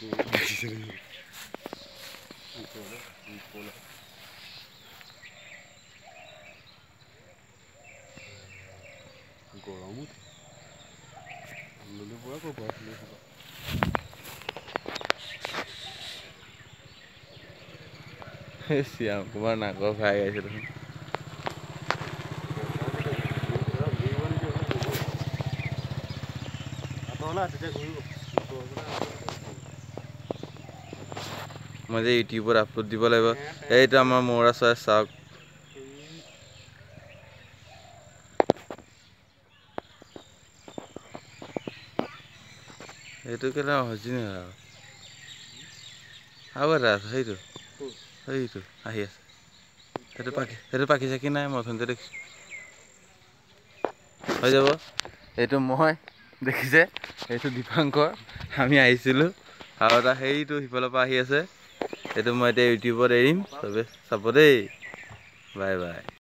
গৰমত ল'লে পৰা ক'ব আছিলে শ্যাম কুমাৰ নাকৰ খাই গাইছে দেখোন মই যে ইউটিউবত আপলোড দিব লাগিব এইটো আমাৰ মৌৰা চৰাই চাওক এইটো কেলে অৰিজিনেল আৰু এটা আছে সেইটো আহি আছে সেইটো পাখি চাকি নাই মই অথনিতে দেখিছোঁ হৈ যাব এইটো মই দেখিছে এইটো দীপাংকৰ আমি আহিছিলোঁ আৰু এটা সেইটো সিফালৰ পৰা আহি আছে এইটো মই এতিয়া ইউটিউবত এৰিম চবে চাব দেই বাই বাই